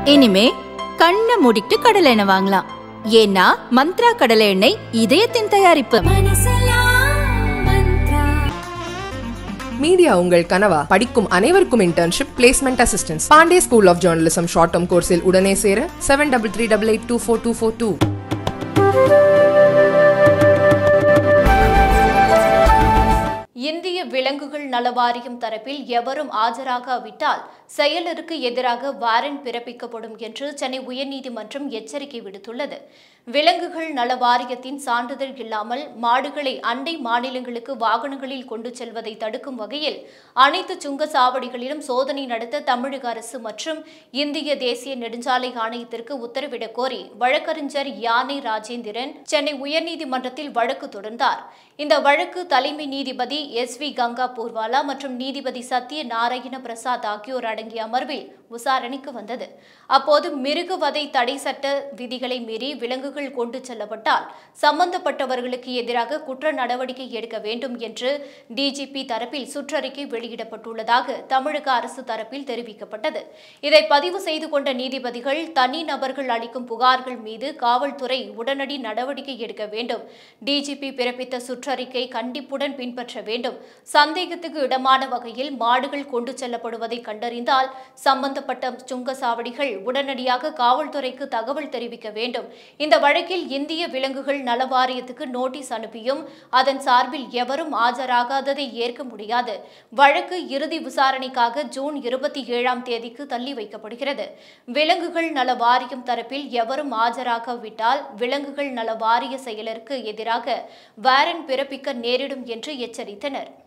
இனிமே கண்ணை மூடிட்டு கடலை எண்ணெய் வாங்கலாம். ஏன்னா மந்த்ரா கடலை எண்ணெய் இதயத்தின் தயாரிப்பு. மீடியா உங்கள் கனவா? படிக்கும் அனைவருக்கும் internship, placement assistance. Pandey school of journalism short term கோர்ஸில் உடனே சேர 7338824242. இந்திய விலங்குகள் நல வாரியம் தரப்பில் எவரும் ஆஜராகாவிட்டால் செயலருக்கு எதிராக வாரண்ட் பிறப்பிக்கப்படும் என்று சென்னை உயர்நீதிமன்றம் எச்சரிக்கை விடுத்துள்ளது. விலங்குகள் நல வாரியத்தின் சான்றிதழ் இல்லாமல் மாடுகளை அண்டை மாநிலங்களுக்கு வாகனங்களில் கொண்டு செல்வதை தடுக்கும் வகையில் அனைத்து சுங்கச்சாவடிகளிலும் சோதனை நடத்த தமிழக அரசு மற்றும் இந்திய தேசிய நெடுஞ்சாலை ஆணையத்திற்கு உத்தரவிடக் கோரி வழக்கறிஞர் யானை ராஜேந்திரன் சென்னை உயர்நீதிமன்றத்தில் வழக்கு தொடர்ந்தார். இந்த வழக்கு தலைமை நீதிபதி SV கங்கா பூர்வாலா மற்றும் நீதிபதி சத்ய நாராயண பிரசாத் ஆகியோர் அடங்கிய அமர்வில் விசாரணைக்கு வந்தது. அப்போது மிருகவதை தடை சட்ட விதிகளை மீறி விலங்குகள் கொண்டு செல்லப்பட்டால் சம்பந்தப்பட்டவர்களுக்கு எதிராக குற்ற நடவடிக்கை எடுக்க வேண்டும் என்று DGP தரப்பில் சுற்றறிக்கை வெளியிடப்பட்டுள்ளதாக தமிழக அரசு தரப்பில் தெரிவிக்கப்பட்டது. இதை பதிவு செய்து கொண்ட நீதிபதிகள் தனி நபர்கள் அளிக்கும் புகார்கள் மீது காவல்துறை உடனடி நடவடிக்கை எடுக்க வேண்டும், DGP பிறப்பித்த சுற்றறிக்கை கண்டிப்புடன் பின்பற்ற வேண்டும், சந்தேகத்துக்கு இடமான வகையில் மாடுகள் கொண்டு செல்லப்படுவதை கண்டறிந்தால் சம்பந்தப்பட்ட சுங்கச்சாவடிகள் உடனடியாக காவல்துறைக்கு தகவல் தெரிவிக்க வேண்டும். இந்த வழக்கில் இந்திய விலங்குகள் நல வாரியத்துக்கு நோட்டீஸ் அனுப்பியும் அதன் சார்பில் எவரும் ஆஜராகாததை ஏற்க முடியாது. வழக்கு இறுதி விசாரணைக்காக ஜூன் 27ஆம் தேதிக்கு தள்ளி வைக்கப்படுகிறது. விலங்குகள் நல வாரியம் தரப்பில் எவரும் ஆஜராகாவிட்டால் விலங்குகள் நல வாரிய செயலருக்கு எதிராக வாரண்ட் பிறப்பிக்க நேரிடும் என்று எச்சரித்தனர்.